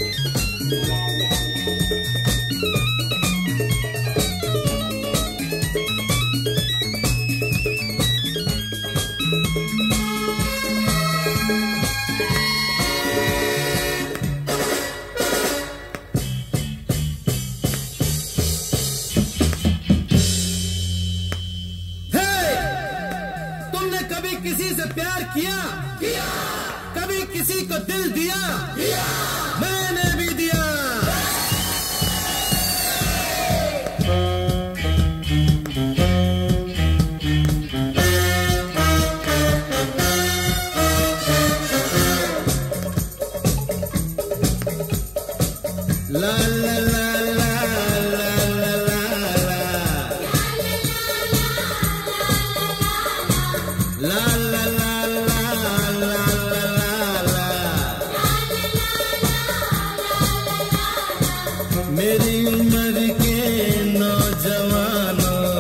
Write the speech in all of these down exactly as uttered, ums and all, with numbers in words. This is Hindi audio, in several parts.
किसी से प्यार किया किया कभी किसी को दिल दिया दिया मैंने भी दिया ला ला ला ला ला ला ला ला ला मेरी उम्र के नौजवानों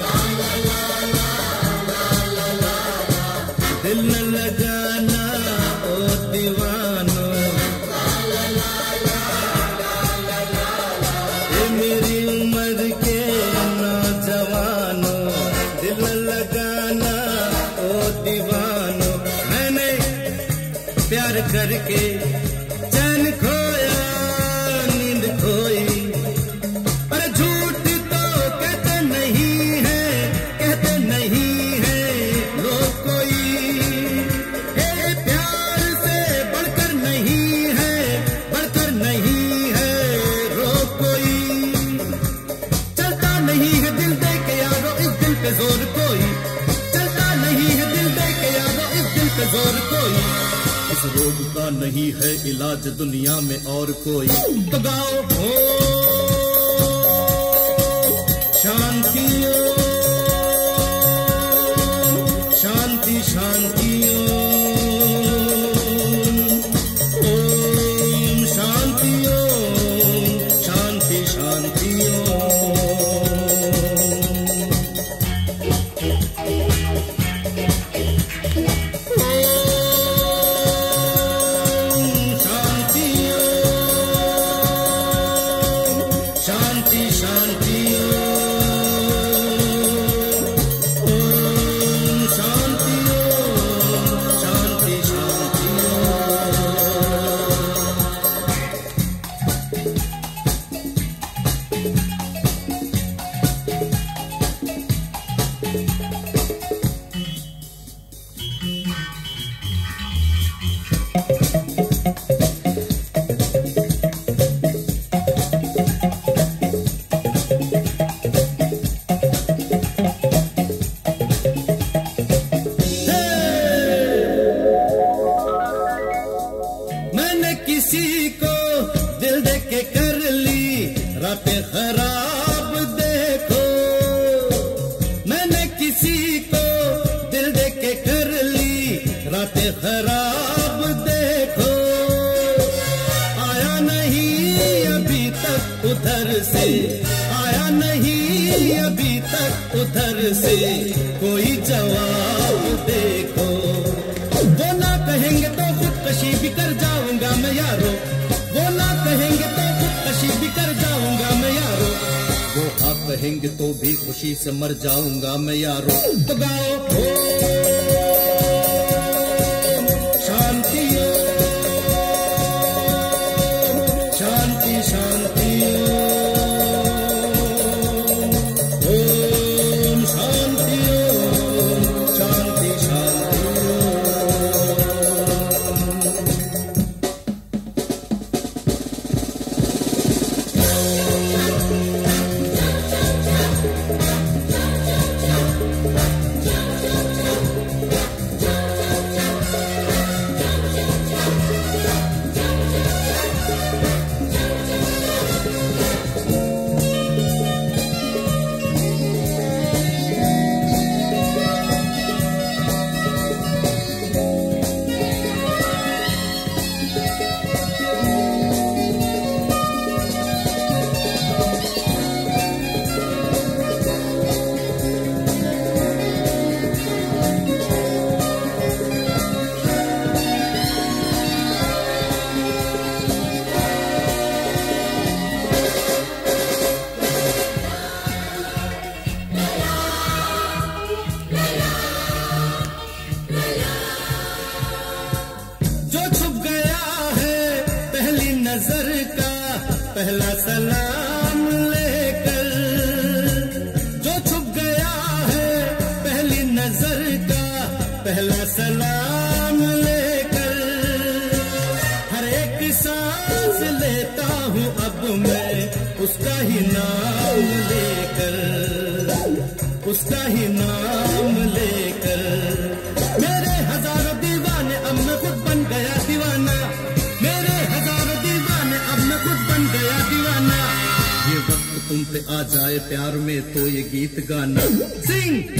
दिल न लगाना ओ दीवानों ये मेरी उम्र के नौजवानों दिल न लगाना ओ दीवानों मैंने प्यार करके चैन खोया नींद खोई पर झूठ तो कहते नहीं है कहते नहीं है लोग कोई ये प्यार से बढ़कर नहीं है बढ़कर नहीं है रोग कोई चलता नहीं है दिल दे के यारो इस दिल पे जोर कोई चलता नहीं है दिल दे के यारो इस दिल पे जोर कोई इस रोग का नहीं है इलाज दुनिया में और कोई तो गाओ हो शांति शांति शांति ओम शांति शांति शांति किसी को दिल दे के कर ली रातें खराब देखो मैंने किसी को दिल दे के कर ली रातें खराब देखो आया नहीं अभी तक उधर से आया नहीं अभी तक उधर से कोई जवाब देखो वो ना कहेंगे तो खुदकशी भी कर जाऊंगा मैं यारो वो ना कहेंगे तो खुदकशी भी कर जाऊंगा मैं यारो वो हाँ कहेंगे तो भी खुशी से मर जाऊंगा मैं यारो तो गाओ हो शांति शांति शांति ओम शांति शांति शांति नजर का पहला सलाम लेकर, जो छुप गया है पहली नजर का पहला सलाम लेकर, हर एक सांस लेता हूँ अब मैं उसका ही नाम लेकर, उसका ही नाम लेकर। मेरे हजारों दीवाने अब मैं खुद बन गया दीवाना, मेरे हजारों दीवाने अब मैं खुद बन गया दीवाना। ये वक्त तुम पे आ जाए प्यार में तो ये गीत गाना। सिंग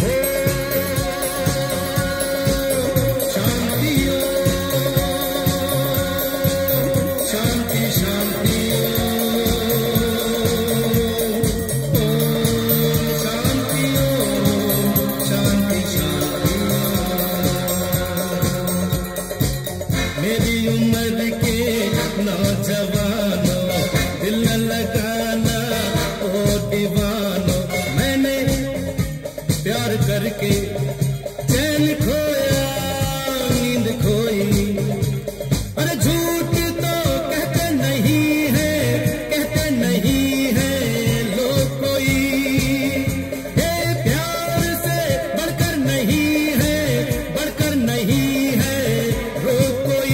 मेरी उम्र के नौजवानों, दिल न लगाना ओ दीवानों, मैंने प्यार करके चैन खोया नींद खोई। अरे झूठ तो कहते नहीं है, कहते नहीं है लोग कोई, ये प्यार से बढ़कर नहीं है, बढ़कर नहीं है रोग कोई।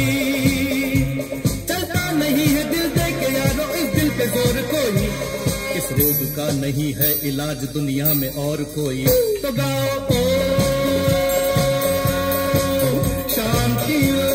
चलता नहीं है दिल दे के यारो इस दिल पे जोर कोई, इस रोग का नहीं है इलाज दुनिया में और कोई। तो गाओ ओ शांति।